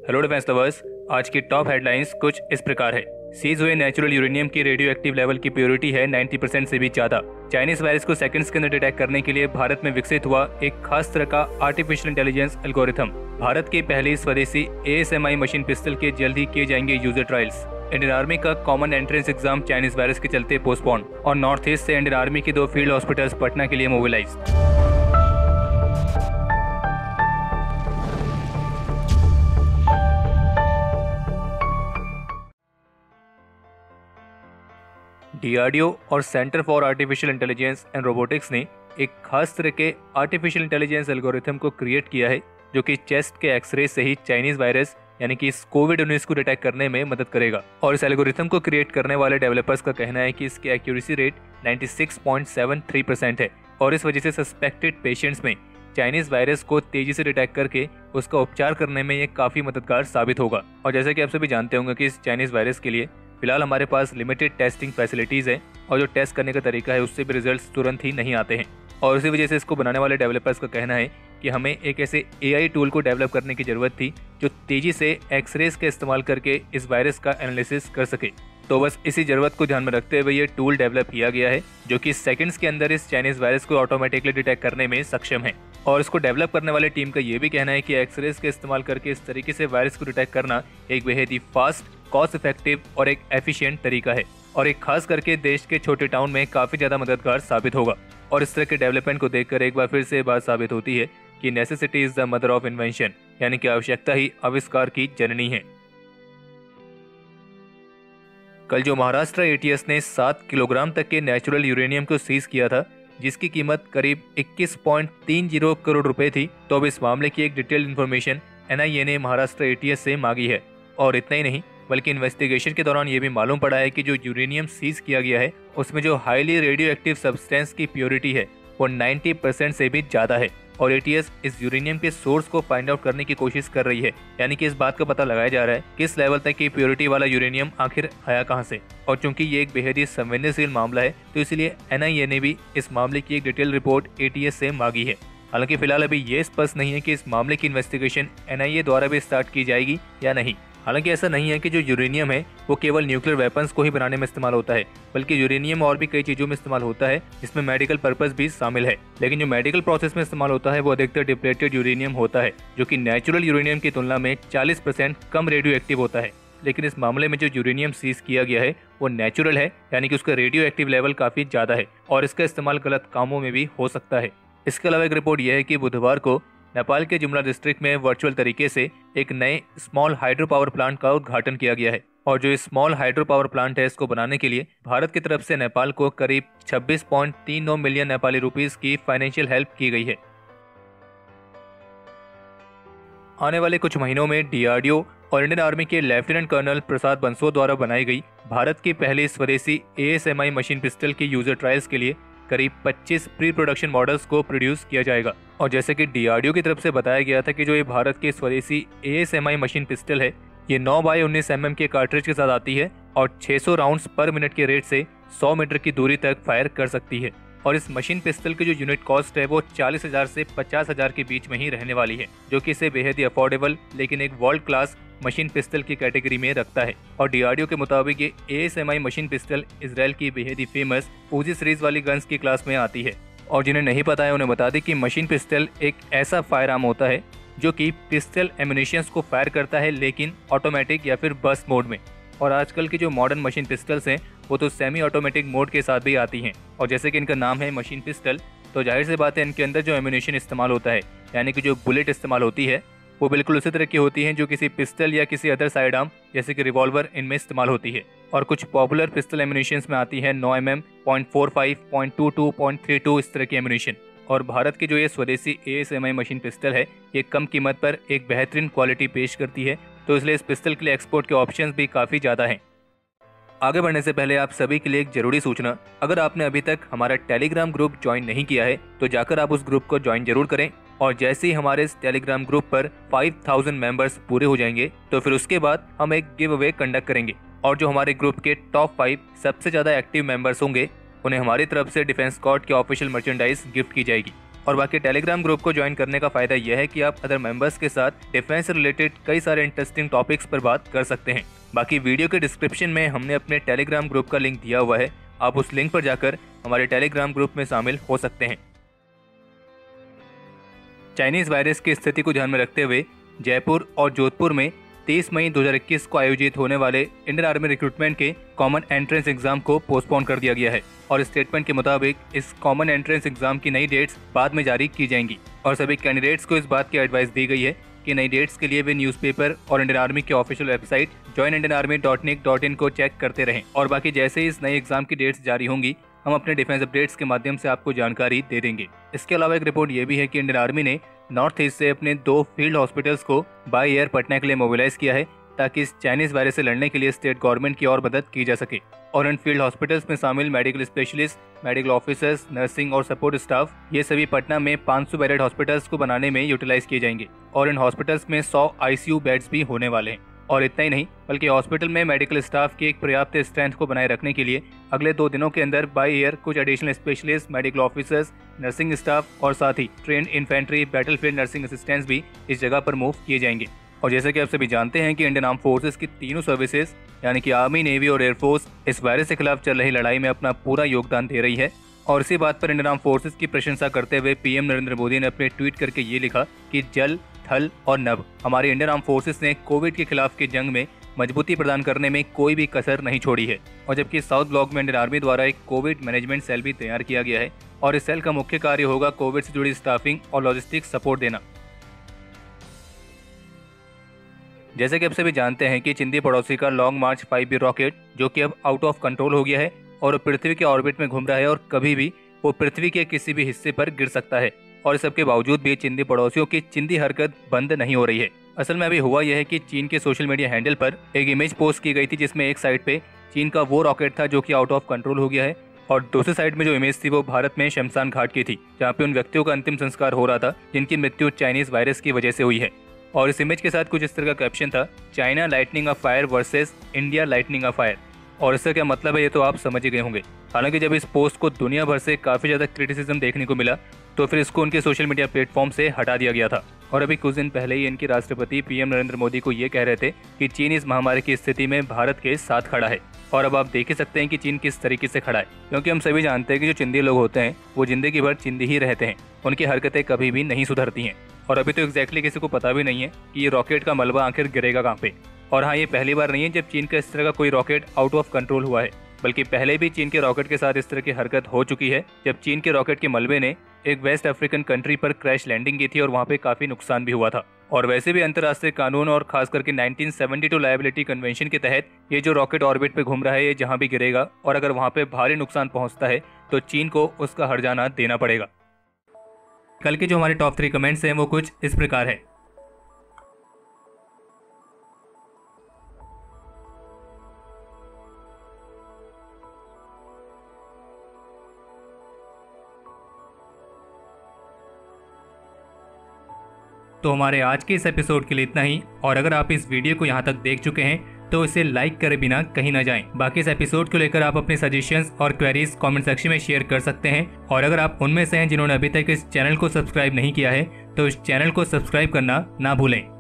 Hello defence lovers, आज की top headlines कुछ इस प्रकार है। सीज हुए नेचुरल यूरेनियम की रेडियो एक्टिव लेवल की प्योरिटी है 90% से भी ज्यादा। चाइनीज वायरस को सेकंड्स के अंदर डिटेक्ट करने के लिए भारत में विकसित हुआ एक खास तरह का आर्टिफिशियल इंटेलिजेंस एल्गोरिथम। भारत की पहली स्वदेशी ASMI मशीन पिस्टल के जल्द ही किए जाएंगे यूजर ट्रायल्स। इंडियन आर्मी का common entrance exam Chinese virus के चलते पोस्टपोन और नॉर्थ ईस्ट से इंडियन आर्मी की 2 फील्ड हॉस्पिटल्स पटना के लिए मोबिलाइज्ड। DRDO और centre for artificial intelligence and robotics ने एक खास तरह के आर्टिफिशियल इंटेलिजेंस एल्गोरिथम को क्रिएट किया है जो कि चेस्ट के एक्सरे से ही चाइनीज वायरस यानी कि कोविड-19 को डिटेक्ट करने में मदद करेगा। और इस एल्गोरिथम को क्रिएट करने वाले डेवलपर्स का कहना है कि इसकी एक्यूरेसी रेट 96.73% है और इस वजह से सस्पेक्टेड पेशेंट्स में चाइनीज वायरस को तेजी से डिटेक्ट करके उसका उपचार करने में ये काफी मददगार साबित होगा। और जैसा कि आप सभी जानते होंगे कि इस चाइनीज वायरस के लिए फिलहाल हमारे पास लिमिटेड टेस्टिंग फैसिलिटीज है और जो टेस्ट करने का तरीका है उससे भी रिजल्ट्स तुरंत ही नहीं आते हैं। और इसी वजह से इसको बनाने वाले डेवलपर्स का कहना है कि हमें एक ऐसे AI टूल को डेवलप करने की जरूरत थी जो तेजी से एक्सरेज का इस्तेमाल करके इस वायरस का एनालिसिस कर सके। तो बस इसी जरूरत को ध्यान में रखते हुए ये टूल डेवलप किया गया है जो कि सेकंड्स के अंदर इस चाइनीज वायरस को ऑटोमेटिकली डिटेक्ट करने में सक्षम है। और इसको डेवलप करने वाले टीम का ये भी कहना है कि एक्सरेज का इस्तेमाल करके इस तरीके से वायरस को डिटेक्ट करना एक बेहद ही फास्ट, कॉस्ट इफेक्टिव और एक एफिशिएंट तरीका है और एक खास करके देश के छोटे टाउन में काफी ज्यादा मददगार साबित होगा। और इस तरह के डेवलपमेंट को देखकर एक बार फिर से बात साबित होती है कि necessity is the mother of invention, यानी कि आवश्यकता ही आविष्कार की जननी है। कल जो महाराष्ट्र ATS ने 7 किलोग्राम तक के नेचुरल यूरेनियम को सीज किया था जिसकी कीमत करीब 21.30 करोड़ रुपए थी, तो अब इस मामले की एक डिटेल्ड इन्फॉर्मेशन NIA ने महाराष्ट्र ATS से मांगी है। और इतना ही नहीं बल्कि इन्वेस्टिगेशन के दौरान ये भी मालूम पड़ा है कि जो यूरेनियम सीज किया गया है उसमें जो हाईली रेडियो एक्टिव सब्सटेंस की प्योरिटी है वो 90% से भी ज्यादा है। और ATS इस यूरेनियम के सोर्स को फाइंड आउट करने की कोशिश कर रही है, यानी कि इस बात का पता लगाया जा रहा है किस लेवल तक की प्योरिटी वाला यूरेनियम आखिर आया कहां से। और चूंकि ये एक बेहद ही संवेदनशील मामला है तो इसलिए NIA ने भी इस मामले की एक डिटेल रिपोर्ट ATS से मांगी है। हालांकि फिलहाल अभी ये स्पष्ट नहीं है कि इस मामले की इन्वेस्टिगेशन NIA द्वारा भी स्टार्ट की जाएगी या नहीं। हालांकि ऐसा नहीं है कि जो यूरेनियम है वो केवल न्यूक्लियर वेपन्स को ही बनाने में इस्तेमाल होता है, बल्कि यूरेनियम और भी कई चीजों में इस्तेमाल होता है जिसमें मेडिकल पर्पस भी शामिल है। लेकिन जो मेडिकल प्रोसेस में इस्तेमाल होता है वो अधिकतर डिप्लेटेड यूरेनियम होता है जो कि नेचुरल यूरेनियम की तुलना में 40% कम रेडियो एक्टिव होता है। लेकिन इस मामले में जो यूरेनियम सीज किया गया है वो नेचुरल है, यानी कि उसका रेडियो एक्टिव लेवल काफी ज्यादा है और इसका इस्तेमाल गलत कामों में भी हो सकता है। इसके अलावा एक रिपोर्ट यह है कि बुधवार को नेपाल के जुमला डिस्ट्रिक्ट में वर्चुअल तरीके से एक नए स्मॉल हाइड्रो पावर प्लांट का उद्घाटन किया गया है। और जो स्मॉल हाइड्रो पावर प्लांट है इसको बनाने के लिए भारत की तरफ से नेपाल को करीब 26.39 मिलियन नेपाली रुपीस की फाइनेंशियल हेल्प की गई है। आने वाले कुछ महीनों में DRDO और इंडियन आर्मी के लेफ्टिनेंट कर्नल प्रसाद बंसो द्वारा बनाई गई भारत की पहली स्वदेशी ASMI मशीन पिस्टल के यूजर ट्रायल्स के लिए करीब 25 प्री प्रोडक्शन मॉडल्स को प्रोड्यूस किया जाएगा। और जैसे कि DRDO की तरफ से बताया गया था कि जो ये भारत की स्वदेशी ASMI मशीन पिस्टल है ये 9x19 mm के कार्ट्रिज के साथ आती है और 600 राउंड्स पर मिनट के रेट से 100 मीटर की दूरी तक फायर कर सकती है। और इस मशीन पिस्टल की जो यूनिट कॉस्ट है वो 40,000 से 50,000 के बीच में ही रहने वाली है, जो कि इसे बेहद ही अफोर्डेबल लेकिन एक वर्ल्ड क्लास मशीन पिस्टल की कैटेगरी में रखता है। और DRDO के मुताबिक ये ASMI मशीन पिस्टल इजराइल की बेहद ही फेमस उजी सीरीज वाली गन्स की क्लास में आती है। और जिन्हें नहीं पता है उन्हें बता दें कि मशीन पिस्टल एक ऐसा फायर आर्म होता है जो कि पिस्टल एम्यूनिशंस को फायर करता है लेकिन ऑटोमेटिक या फिर बर्स्ट मोड में। और आजकल की जो मॉडर्न मशीन पिस्टल्स हैं वो तो सेमी ऑटोमेटिक मोड के साथ भी आती हैं। और जैसे कि इनका नाम है मशीन पिस्टल तो जाहिर सी बात है इनके अंदर जो एम्यूनिशन इस्तेमाल होता है यानी कि जो बुलेट इस्तेमाल होती है वो बिल्कुल उसी तरह की होती हैं जो किसी पिस्टल या किसी अदर साइड आर्म जैसे कि रिवॉल्वर इनमें इस्तेमाल होती है। और कुछ पॉपुलर पिस्टल एम्यूनिशंस में आती है 9 mm, 0.45, 0.22, 0.32 इस तरह की एम्यूनिशन। और भारत की जो ये स्वदेशी ASMI मशीन पिस्टल है ये कम कीमत पर एक बेहतरीन क्वालिटी पेश करती है, तो इसलिए इस पिस्टल के लिए एक्सपोर्ट के ऑप्शंस भी काफ़ी ज़्यादा हैं। आगे बढ़ने से पहले आप सभी के लिए एक जरूरी सूचना, अगर आपने अभी तक हमारा टेलीग्राम ग्रुप ज्वाइन नहीं किया है तो जाकर आप उस ग्रुप को ज्वाइन जरूर करें। और जैसे ही हमारे इस टेलीग्राम ग्रुप पर 5000 मेंबर्स पूरे हो जाएंगे तो फिर उसके बाद हम एक गिव अवे कंडक्ट करेंगे और जो हमारे ग्रुप के टॉप 5 सबसे ज्यादा एक्टिव मेंबर्स होंगे उन्हें हमारी तरफ से डिफेंस कॉर्ड के ऑफिशियल मर्चेंडाइज गिफ्ट की जाएगी। और बाकी टेलीग्राम ग्रुप को ज्वाइन करने का फायदा यह है कि आप अदर मेंबर्स के साथ डिफेंस से रिलेटेड कई सारे इंटरेस्टिंग टॉपिक्स पर बात कर सकते हैं। बाकी वीडियो के डिस्क्रिप्शन में हमने अपने टेलीग्राम ग्रुप का लिंक दिया हुआ है, आप उस लिंक पर जाकर हमारे टेलीग्राम ग्रुप में शामिल हो सकते हैं। चाइनीज वायरस की स्थिति को ध्यान में रखते हुए जयपुर और जोधपुर में 23 मई 2021 को आयोजित होने वाले इंडियन आर्मी रिक्रूटमेंट के कॉमन एंट्रेंस एग्जाम को पोस्टपोन कर दिया गया है और स्टेटमेंट के मुताबिक इस कॉमन एंट्रेंस एग्जाम की नई डेट्स बाद में जारी की जाएंगी और सभी कैंडिडेट्स को इस बात की एडवाइस दी गई है कि नई डेट्स के लिए वे न्यूज़पेपर और इंडियन आर्मी के ऑफिशियल वेबसाइट joinindianarmy.nic.in को चेक करते रहें। और बाकी जैसे ही इस नए एग्जाम की डेट्स जारी होंगी हम अपने डिफेंस अपडेट्स के माध्यम से आपको जानकारी दे देंगे। इसके अलावा एक रिपोर्ट ये भी है कि इंडियन आर्मी ने नॉर्थ ईस्ट से अपने 2 फील्ड हॉस्पिटल्स को बाय एयर पटना के लिए मोबिलाइज किया है ताकि इस चाइनीज वायरस से लड़ने के लिए स्टेट गवर्नमेंट की और मदद की जा सके। और इन फील्ड हॉस्पिटल्स में शामिल medical specialist, medical officers, nursing और सपोर्ट स्टाफ ये सभी पटना में 500 बेडेड हॉस्पिटल्स को बनाने में यूटिलाइज किए जाएंगे और इन हॉस्पिटल्स में 100 ICU बेड्स भी होने वाले हैं। और इतना ही नहीं बल्कि हॉस्पिटल में मेडिकल स्टाफ की एक पर्याप्त स्ट्रेंथ को बनाए रखने के लिए अगले 2 दिनों के अंदर बाय एयर कुछ additional specialist, medical officers, nursing staff और साथ ही trained infantry, battlefield nursing assistants भी इस जगह पर मूव किए जाएंगे। और जैसे कि आप सभी जानते हैं कि इंडियन आर्म फोर्सेस की तीनों सर्विसेज यानी कि आर्मी, नेवी और एयरफोर्स इस वायरस के खिलाफ चल रही लड़ाई में अपना पूरा योगदान दे रही है। और इसी बात पर इंडियन आर्म फोर्सेस की प्रशंसा करते हुए पीएम नरेंद्र मोदी ने अपने ट्वीट करके ये लिखा कि जल, थल और नभ हमारे इंडियन आर्म फोर्सेस ने कोविड के खिलाफ की जंग में मजबूती प्रदान करने में कोई भी कसर नहीं छोड़ी है। और जबकि साउथ ब्लॉक में इंडियन आर्मी द्वारा एक कोविड मैनेजमेंट सेल भी तैयार किया गया है और इस सेल का मुख्य कार्य होगा कोविड से जुड़ी स्टाफिंग और लॉजिस्टिक सपोर्ट देना। जैसे कि आप सभी जानते हैं कि चिंदी पड़ोसी का लॉन्ग मार्च 5B रॉकेट जो कि अब आउट ऑफ कंट्रोल हो गया है और पृथ्वी के ऑर्बिट में घूम रहा है और कभी भी वो पृथ्वी के किसी भी हिस्से पर गिर सकता है। और इस सबके बावजूद भी चिंदी पड़ोसियों की चिंदी हरकत बंद नहीं हो रही है। असल में अभी हुआ यह है कि चीन के सोशल मीडिया हैंडल पर एक इमेज पोस्ट की गई थी जिसमें एक साइड पे चीन का वो रॉकेट था जो कि आउट ऑफ कंट्रोल हो गया है और दूसरी साइड में जो इमेज थी वो भारत में शमशान घाट की थी जहाँ पे उन व्यक्तियों का अंतिम संस्कार हो रहा था जिनकी मृत्यु चाइनीज वायरस की वजह से हुई है। और इस इमेज के साथ कुछ इस तरह का कैप्शन था, China lightning a fire versus India lightning a fire. और इसका क्या मतलब है ये तो आप समझ ही गए होंगे। हालांकि जब इस पोस्ट को दुनिया भर से काफी ज्यादा क्रिटिसिज्म देखने को मिला तो फिर इसको उनके सोशल मीडिया प्लेटफॉर्म से हटा दिया गया था। और अभी कुछ दिन पहले ही इनके राष्ट्रपति पीएम नरेंद्र मोदी को ये कह रहे थे कि चीन इस महामारी की स्थिति में भारत के साथ खड़ा है। और अब आप देख ही सकते हैं कि चीन किस तरीके से खड़ा है, क्योंकि हम सभी जानते हैं कि जो चिंदी लोग होते हैं वो जिंदगी भर चिंदी ही रहते हैं, उनकी हरकतें कभी भी नहीं सुधरती हैं। और अभी तो एग्जैक्टली किसी को पता भी नहीं है कि ये रॉकेट का मलबा आखिर गिरेगा कहाँ पे। और हाँ, ये पहली बार नहीं है जब चीन का इस तरह का कोई रॉकेट आउट ऑफ कंट्रोल हुआ है, बल्कि पहले भी चीन के रॉकेट के साथ इस तरह की हरकत हो चुकी है जब चीन के रॉकेट के मलबे ने एक वेस्ट अफ्रीकन कंट्री पर क्रैश लैंडिंग की थी और वहाँ पे काफी नुकसान भी हुआ था। और वैसे भी अंतर्राष्ट्रीय कानून और खास करके 1972 लायबिलिटी कन्वेंशन के तहत ये जो रॉकेट ऑर्बिट पे घूम रहा है ये जहाँ भी गिरेगा और अगर वहाँ पे भारी नुकसान पहुँचता है तो चीन को उसका हर्जाना देना पड़ेगा। कल के जो हमारे टॉप 3 कमेंट्स हैं वो कुछ इस प्रकार है। तो हमारे आज के इस एपिसोड के लिए इतना ही। और अगर आप इस वीडियो को यहाँ तक देख चुके हैं तो इसे लाइक करे बिना कहीं ना जाएं। बाकी इस एपिसोड को लेकर आप अपने सजेशंस और क्वेरीज कमेंट सेक्शन में शेयर कर सकते हैं। और अगर आप उनमें से हैं जिन्होंने अभी तक इस चैनल को सब्सक्राइब नहीं किया है तो इस चैनल को सब्सक्राइब करना ना भूलें।